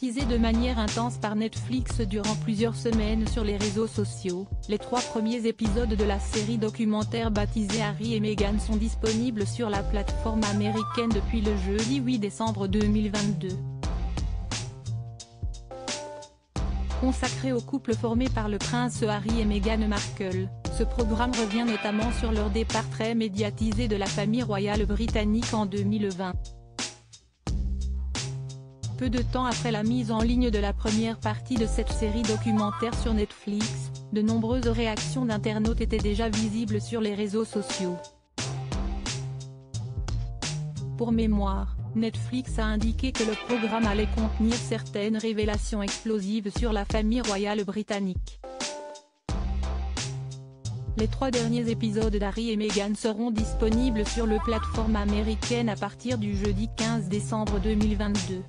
Diffusée de manière intense par Netflix durant plusieurs semaines sur les réseaux sociaux, les 3 premiers épisodes de la série documentaire baptisée Harry et Meghan sont disponibles sur la plateforme américaine depuis le jeudi 8 décembre 2022. Consacré au couple formé par le prince Harry et Meghan Markle, ce programme revient notamment sur leur départ très médiatisé de la famille royale britannique en 2020. Peu de temps après la mise en ligne de la première partie de cette série documentaire sur Netflix, de nombreuses réactions d'internautes étaient déjà visibles sur les réseaux sociaux. Pour mémoire, Netflix a indiqué que le programme allait contenir certaines révélations explosives sur la famille royale britannique. Les 3 derniers épisodes d'Harry et Meghan seront disponibles sur la plateforme américaine à partir du jeudi 15 décembre 2022.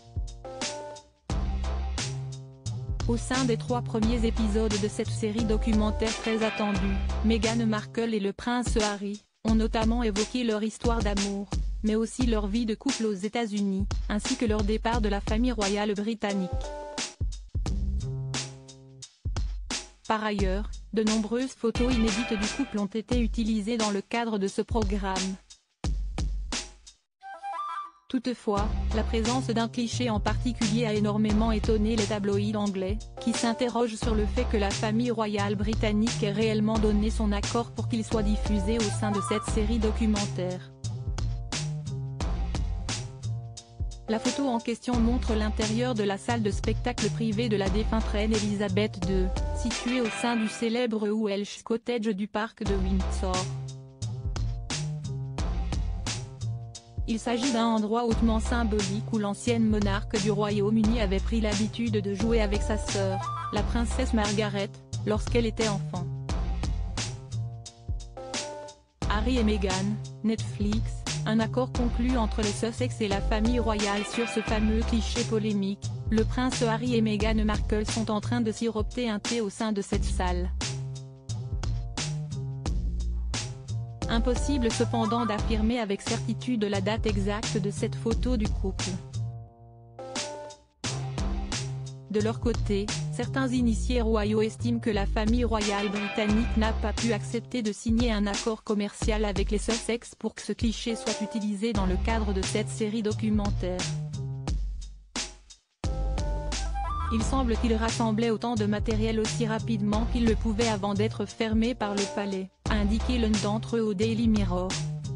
Au sein des 3 premiers épisodes de cette série documentaire très attendue, Meghan Markle et le prince Harry ont notamment évoqué leur histoire d'amour, mais aussi leur vie de couple aux États-Unis, ainsi que leur départ de la famille royale britannique. Par ailleurs, de nombreuses photos inédites du couple ont été utilisées dans le cadre de ce programme. Toutefois, la présence d'un cliché en particulier a énormément étonné les tabloïds anglais, qui s'interrogent sur le fait que la famille royale britannique ait réellement donné son accord pour qu'il soit diffusé au sein de cette série documentaire. La photo en question montre l'intérieur de la salle de spectacle privée de la défunte reine Elisabeth II, située au sein du célèbre Welsh Cottage du parc de Windsor. Il s'agit d'un endroit hautement symbolique où l'ancienne monarque du Royaume-Uni avait pris l'habitude de jouer avec sa sœur, la princesse Margaret, lorsqu'elle était enfant. Harry et Meghan, Netflix, un accord conclu entre les Sussex et la famille royale sur ce fameux cliché polémique. Le prince Harry et Meghan Markle sont en train de siroter un thé au sein de cette salle. Impossible cependant d'affirmer avec certitude la date exacte de cette photo du couple. De leur côté, certains initiés royaux estiment que la famille royale britannique n'a pas pu accepter de signer un accord commercial avec les Sussex pour que ce cliché soit utilisé dans le cadre de cette série documentaire. Il semble qu'ils rassemblaient autant de matériel aussi rapidement qu'ils le pouvaient avant d'être fermés par le palais, a indiqué l'un d'entre eux au Daily Mirror.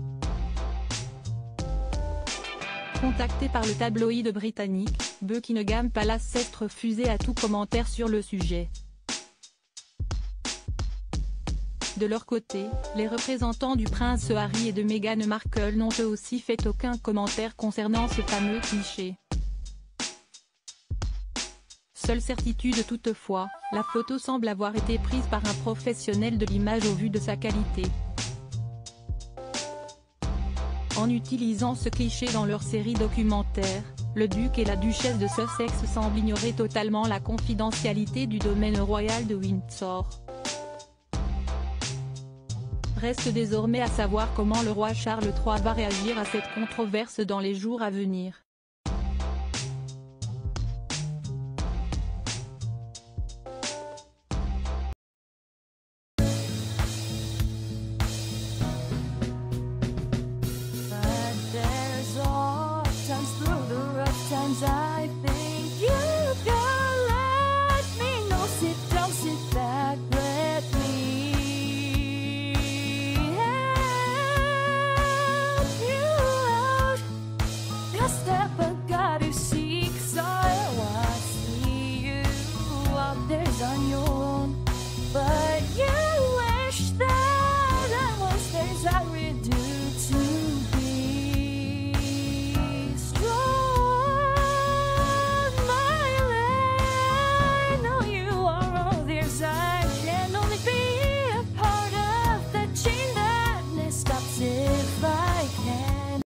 Contacté par le tabloïd britannique, Buckingham Palace s'est refusé à tout commentaire sur le sujet. De leur côté, les représentants du prince Harry et de Meghan Markle n'ont eux aussi fait aucun commentaire concernant ce fameux cliché. Seule certitude toutefois, la photo semble avoir été prise par un professionnel de l'image au vu de sa qualité. En utilisant ce cliché dans leur série documentaire, le duc et la duchesse de Sussex semblent ignorer totalement la confidentialité du domaine royal de Windsor. Reste désormais à savoir comment le roi Charles III va réagir à cette controverse dans les jours à venir.